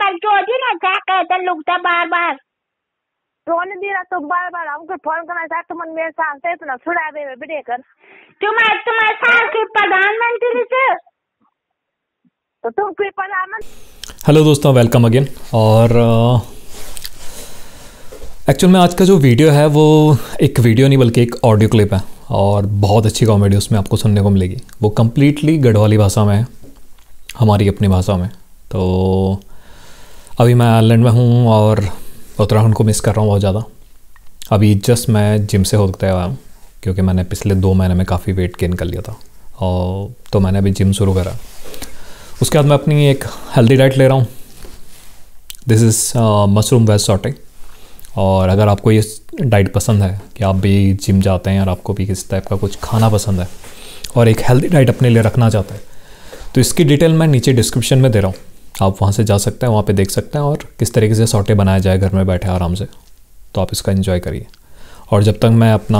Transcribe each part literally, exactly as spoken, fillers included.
लड़की होती ना क्या कहते लोग तो बार बार तो नहीं दे रहा तो बार बार हमको फोन करना चाहते तुम मेरे साथ से इतना छुड़ा दे बेटे कर तुम्हारे तुम्हारे साथ के प्रधानमंत्री से तो तुम कोई प्रधानमंत्री। हेलो दोस्तों, वेलकम अगेन। और एक्चुअल में आज का जो वीडियो है वो एक वीडियो नहीं बल्कि एक ऑडियो क्लिप है और बहुत अच्छी कॉमेडी उसमें आपको सुनने को मिलेगी। वो कम्प्लीटली गढ़वाली भाषा में है, हमारी अपनी भाषा में। तो अभी मैं आयरलैंड में हूँ और उत्तराखंड को मिस कर रहा हूँ बहुत ज़्यादा। अभी जस्ट मैं जिम से होते आया हूँ क्योंकि मैंने पिछले दो महीने में काफ़ी वेट गेन कर लिया था और तो मैंने अभी जिम शुरू करा। उसके बाद मैं अपनी एक हेल्दी डाइट ले रहा हूँ। This is mushroom veg saute. और अगर आपको ये डाइट पसंद है कि आप भी जिम जाते हैं और आपको भी किस टाइप का कुछ खाना पसंद है और एक हेल्दी डाइट अपने लिए रखना चाहते हैं तो इसकी डिटेल मैं नीचे डिस्क्रिप्शन में दे रहा हूँ, आप वहाँ से जा सकते हैं, वहाँ पे देख सकते हैं और किस तरीके से सॉटे बनाया जाए घर में बैठे आराम से। तो आप इसका एंजॉय करिए और जब तक मैं अपना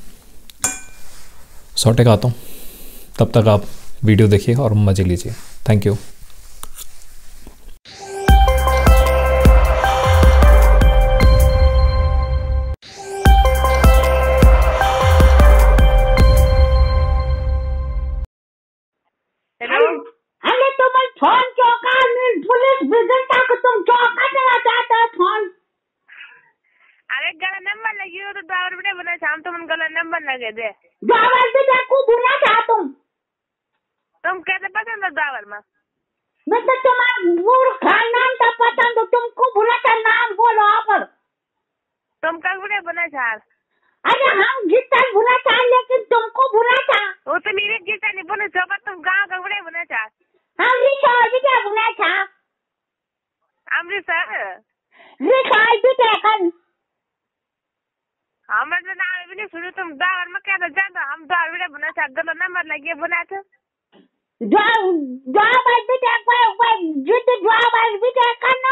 सॉटे खाता हूँ तब तक आप वीडियो देखिए और मज़े लीजिए। Thank you. अरे तुम फोन क्यों कर पुलिस बिगड़ता को तुम क्यों करना चाहते हो फोन? अरे गला नंबर लगी हो तो ड्राइवर बेटे बना शाम तुम गला नंबर लगे दे ड्राइवर भी देखो बुला चाह तुम तुम कैसे पसंद है ड्राइवर में मैं तो तुम्हारा पूरा खानदान का पसंद हो, तुमको बुला का नाम बोलो आप। तुम कब बड़े बना चाह? अरे हम जितना बुला चाह लेकिन तुमको बुला चाह वो तो मेरे जितना नहीं बने चाह तुम गाँव का बड़े बना चाह। हम रिचार्ज भी क्या बुला चाह अमृतसर रिचार्ज भी क्या कर हमें तो नाम भी नहीं सुनी तुम ड्राइवर में क्या तो जानते हम ड्राइवर बेटे बना चाह गला नंबर लगे बना था ड्राइवर भी क्या जित ड्राइवर भी क्या करना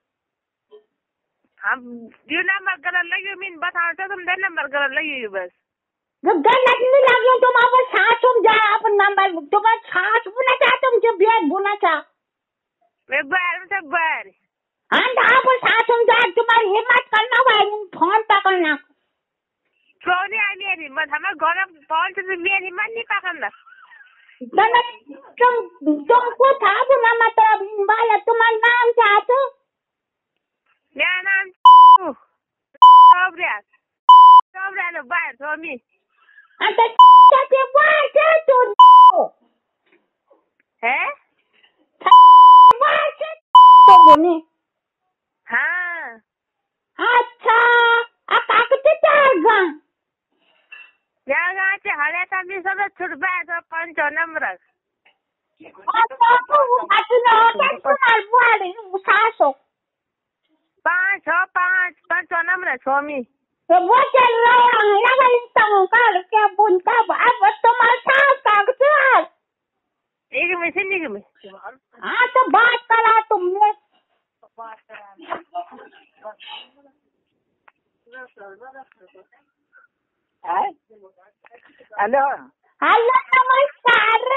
हम जो नंबर गलत लगी मीन बताओ तो तुम दे नंबर गलत लगी बस गलत नहीं लगी तुम अब साथ तुम जा अपन नंबर तुम्हारे साथ बुला चाह तुम जो बेद बुला चाह मैं बाहर में सब बाहर हाँ तो आप साथ तुम जा तुम्हारी हिम्मत करना भाई फोन पकड़ना क्यों नहीं आई मेरी हिम्मत हमारे घर में फोन से मेरी हिम्मत नहीं पकड़ना तुम तुमको था बुला मतलब वाला तुम्हारा नाम क्या है? मेरा नाम सोबरिया सोबरिया लो बाहर सोमी अंतर के बाहर से तो है बाहर से तो बोले हाँ अच्छा अब आकते चाहगा यहाँ गाँव से हरे तभी सब छुट पाए तो पाँच सौ नंबर अच्छा तो अपना तुम्हारे वाले सासो पाँच सौ पाँच पाँच सौ नंबर स्वामी तो वो चल रहा है लगा इंसान का क्या बुनता अब तुम्हारे सास कागज है एक मशीन एक में हाँ तो बात करा तुमने बात करा हेलो हेलो नमस्कार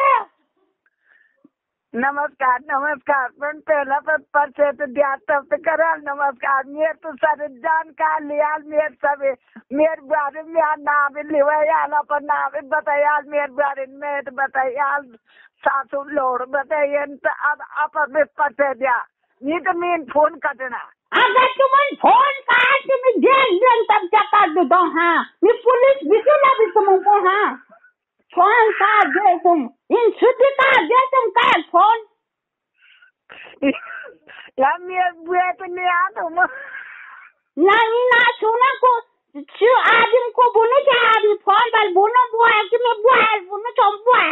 नमस्कार नमस्कार पण पहला पर परिचय तो दिया तब तो करा नमस्कार मेरे तो सारे जानकार लिया मेरे सब मेरे बारे में नाम लिया पर नाम बताया मेरे बारे में तो बताया सासू लोड़ बताइए अब आप परिचय दिया नहीं तो मैं फोन कटना अगर तुम फोन काट मैं जेल जेल तब चका दो। हाँ मैं पुलिस भी चला भी तुमको। हाँ फोन काट दे तुम इन छुट्टी काट दे तुम काट फोन यार मेरे बुआ तो नहीं आ तुम नहीं ना सुना को आदमी को बोलो क्या आदमी फोन पर बोलो बुआ कि मैं बुआ बोलो तो बुआ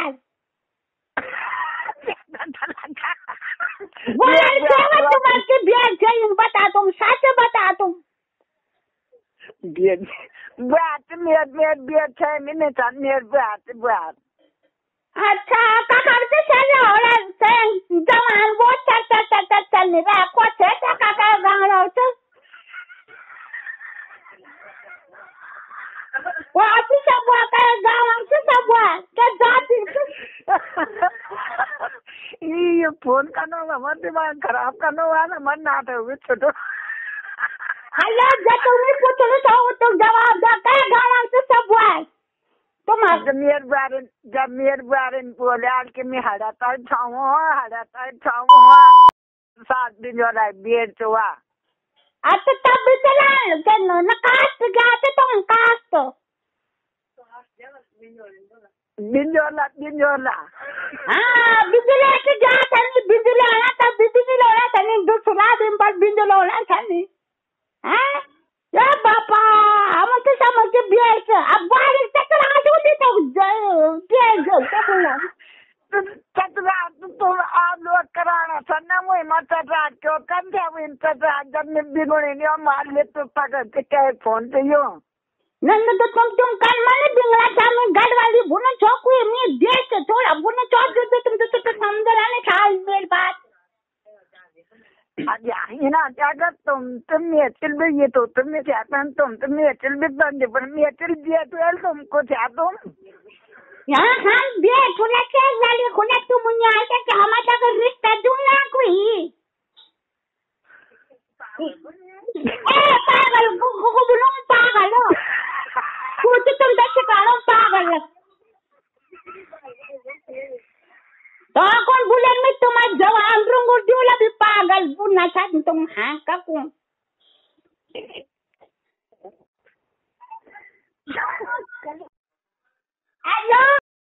तुम्हारे ब्याज चाहिए बता तुम सच बता तुम बात मेरे मेरे ब्याज छह महीने था मेरे बात बात अच्छा का करते चल और जवान वो चल चल चल चल चल नहीं रहा को से का का गांव तो वो आपी सब वो का गांव से सब वो क्या जाती ये फोन करना हमारे दिमाग खराब करना हुआ ना मन नाटे हुए छोटो। हेलो जब तुम्हें पूछो तो तो जवाब दे क्या गाना से सब हुआ है तुम जब मेरे बारे जब मेरे बारे में बोले आज के मैं हड़ा तार छाऊँ हड़ा तार छाऊँ सात दिन जो है बेर चुआ अच्छा तब भी चला चलो न कास्ट गया तो तुम कास्ट बिंजोला बिंजोला हाँ बिजली के गया था नहीं बिजली आया था बिजली लोना था नहीं दूसरा दिन पर बिजली लोना था नहीं हाँ या बापा हम तो समझ के बेच अब बारिश तक आ जाती तो बेच तब बोला चतरा तुम आप लोग कराना था ना मुझे मत चतरा क्यों कम थे वो इन चतरा जब मैं बिगुड़े नहीं और मार ले तो पकड़ के क्या फोन पे यूं नंद तो तुम तुम कल मैंने बिंगला था मैं गढ़ वाली बुना चौक हुई मैं देश से थोड़ा बुना चौक जो तो तुम तो समझ रहा नहीं था मेरी बात अब यहाँ ना अगर तुम तुम मेचल भी ये तो तुम में चाहते हैं तुम तुम मेचल भी बंद पर मेचल दिया तो यार तुमको चाहते हो यहाँ हम बे खुला के वाली खुला तू मुन्या ऐसे कि हमारा का रिश्ता दूंगा कोई ए पागल को को बोलो पागल हो कुछ तुम दस कारो पागल तो कौन बोले मैं तुम्हारे जवान रंगो जोला भी पागल बुना था तुम हाँ का कौन हेलो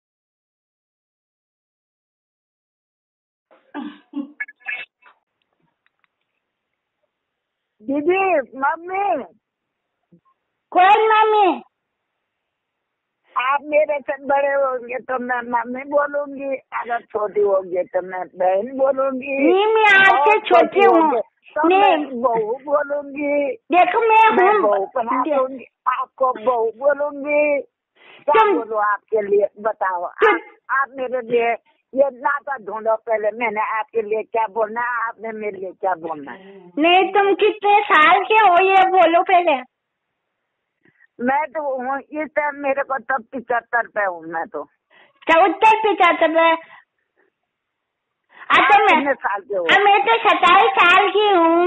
दीदी मम्मी कौन मम्मी आप मेरे से बड़े होंगे तो मैं मम्मी बोलूंगी अगर छोटी होंगे तो मैं बहन बोलूंगी नहीं मैं आपसे छोटी हूँ तो मैं बहू बोलूंगी देखो मैं मैं हूँ बहू बना दूंगी आपको बहू बोलूंगी क्या बोलो आपके लिए बताओ आप, आप मेरे लिए ये नाता ढूंढो पहले मैंने आपके लिए क्या बोलना है आपने मेरे लिए क्या बोलना है नहीं तुम कितने साल के हो ये बोलो पहले मैं तो हूँ इस टाइम मेरे को तब पिछहत्तर पे हूँ मैं तो चौहत्तर पिछहत्तर पे अच्छा मैं साल के हो मैं तो सत्ताईस साल की हूँ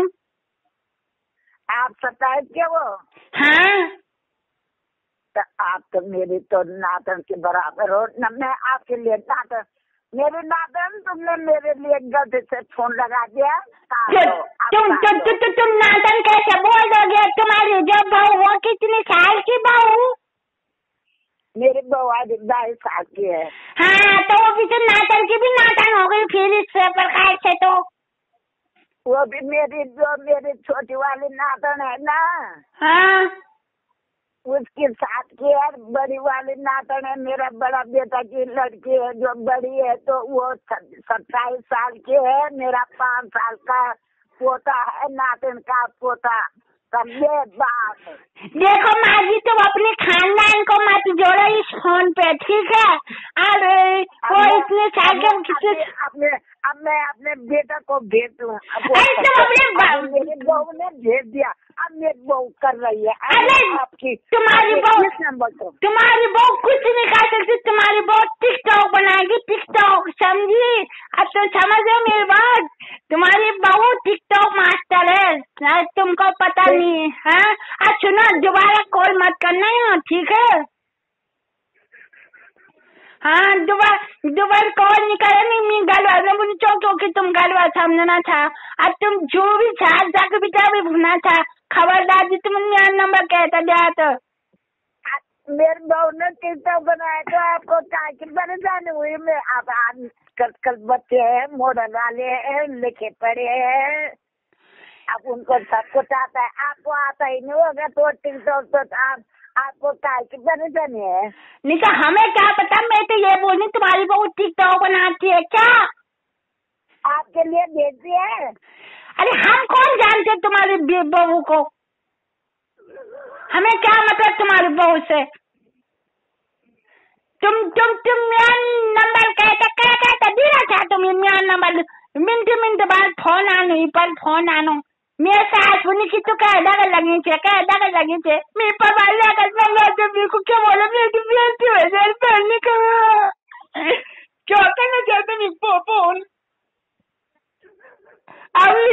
आप सत्ताईस के हो हाँ तो आप तो मेरी तो नातन के बराबर हो न मैं आपके लिए नातन मेरी नातन तुमने मेरे लिए गलती से फोन लगा दिया तुम तुम तुम तुम नातन कैसे बोल दोगे तुम्हारी जो बहू वो कितने साल की बहू मेरी बहू आज बाईस साल की है हाँ तो वो भी तो नातन की भी नातन हो गई फिर इस प्रकार से तो वो भी मेरी जो मेरी छोटी वाली नातन है ना हाँ उसके साथ की है बड़ी वाली नातन है मेरा बड़ा बेटा की लड़की है जो बड़ी है तो वो सत्ताईस साल की है मेरा पाँच साल का पोता है नातन का पोता ये बात देखो माँ जी तुम अपने खानदान को मत जोड़ो इस फोन पे ठीक है और वो इतने साल के कितने अपने अब मैं अपने बेटा को भेज दूँ मेरी बहू ने भेज दिया अब मेरी बहू कर रही है अरे आपकी तुम्हारी बहू नंबर तो तुम्हारी बहू कुछ नहीं कर सकती तुम्हारी बहू टिकटॉक बनाएगी टिकटॉक समझी अब तो समझ रहे मेरी बात तुम्हारी बहू टिकटॉक मास्टर है तुमको पता नहीं है अब सुनो दोबारा कॉल मत करना है ठीक है हाँ दोबारा दोबारा कॉल नहीं करे नहीं मैं गलवा मुझे चौक की तुम गलवा समझना था अब तुम जो भी छाल जाकर बिचा भी भुना था खबरदार जी तुम मेरा नंबर कहता दिया तो मेरे बहू ने टिकटॉक बनाया तो आपको क्या परेशानी हुई मैं अब आज कल कल बच्चे हैं मॉडल वाले हैं लिखे पढ़े हैं अब उनको सब कुछ आता है आपको आता ही नहीं होगा तो टिकटॉक तो आप आपको क्या की परेशानी है नहीं तो हमें क्या पता मैं तो ये बोलनी तुम्हारी बहू टिकटॉक बनाती है क्या आपके लिए भेजती है अरे हम कौन जानते तुम्हारी बहू को हमें क्या मतलब तुम्हारी बहू से तुम तुम तुम मेरा नंबर कहते क्या कहते दिला था तुम मेरा नंबर मिनट मिनट बाद फोन आनो पर फोन आनो मेरे साथ सुनी की तो कह दगा लगी थे कह दगा लगी थे मेरे पर वाले अगर मैं लोग मेरे को क्या बोला मेरी बेइज्जती हो जाए पहले का क्या कहना चाहते मैं फोन अभी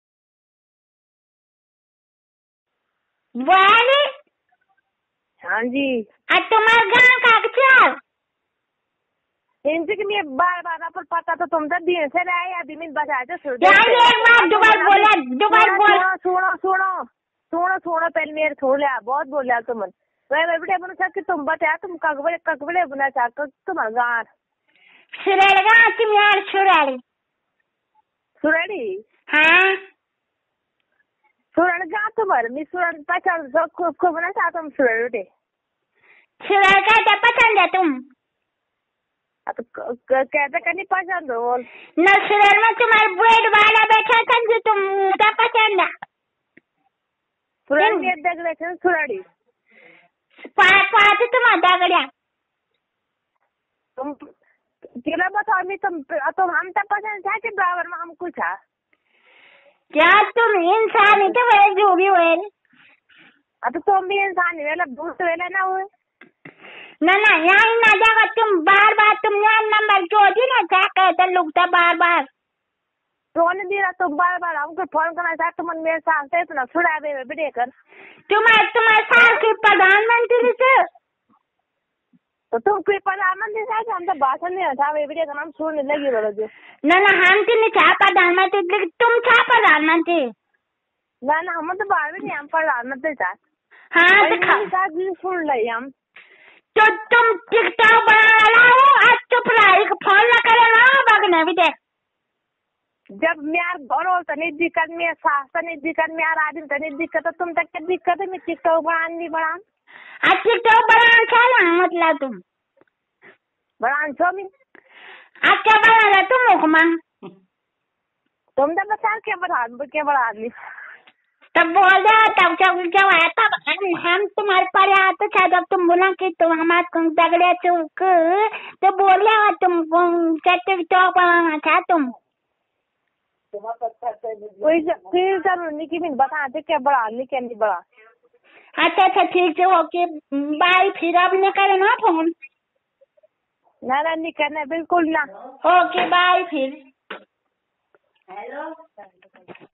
वाली हाँ जी आज तुम्हारे गाँव का अक्षर इनसे कि मैं बार बार पर पता तो तुम तो दिन से रहे या दिन बचा जो यार एक बार दोबारा बोला दोबारा बोल सुनो सुनो सुनो सुनो पहले मेरे छोड़ लिया बहुत बोल लिया तुम वह बेटे बना चाह कि तुम बता तुम कगबले कगबले बना चाह तुम्हारा गाँव सुरेड़गा तुम यार सुरेड़ी सुरेड़ी हाँ सुरेड़गा तुम्हारे मैं सुरेड़ पचास को को बना चाह तुम सुरेड़ बेटे सुरेड़गा क्या पसंद है तुम अब कहते करनी पसंद हो न सुरेड़ में तुम्हारे ब्रेड वाला बैठा था जो तुम क्या पसंद है सुरेड़ ये देख रहे सुरेड़ी पाँच पाँच तुम आधा गया तुम किला बताओ नहीं तुम तुम हम तक पसंद था कि बराबर में हम कुछ है क्या तुम इंसान ही तो वही जो भी हुए अब तुम भी इंसान ही वेला दूसरे वेला ना हुए ना ना यहाँ ना जाएगा तुम बार बार तुम यहाँ नंबर जो दी ना क्या कहते लुकता बार बार सोने दी रहा तुम बार बार हमको फोन करना चाहते तुम मेरे साथ है इतना छुड़ा दे बेटे कर तुम्हारे तुम्हारे साथ के प्रधानमंत्री से तो तुम कोई प्रधानमंत्री साहब हम तो भाषण नहीं था बेटे का नाम सुनने लगी बोलो जो ना ना हम तो नहीं चाह प्रधानमंत्री लेकिन तुम चाह प्रधानमंत्री ना ना हम तो बाहर भी नहीं हम प्रधानमंत्री था हाँ तो सुन ले हम तो तुम टिकटॉक बना रहा हो आज चुप रहा फोन न करे ना बगने भी देख जब मेरा घर हो तो नहीं दिक्कत मेरे सास तो नहीं दिक्कत मेरा आदमी तो नहीं दिक्कत तो तुम तक क्या दिक्कत है मैं टिकटॉक बनान नहीं बनान आज टिकटॉक बनान चला मतलब तुम बनान छो मैं आज क्या बना रहा तुम हुक्मा तुम तो बता क्या बना क्या बना आदमी तब बोल रहा तब जब जब आया तब हम तुम्हारे पर आया तो शायद जब तुम बोला कि तुम हमारे दगड़े चौक तो बोल रहा तुम क्या टिकटॉक बनाना था तुम कोई फिर जरूर नहीं कि मैं बताते क्या बड़ा नहीं क्या नहीं बड़ा अच्छा अच्छा ठीक है ओके बाय फिर अब नहीं करे ना फोन ना ना नहीं करना बिल्कुल ना ओके बाय फिर हेलो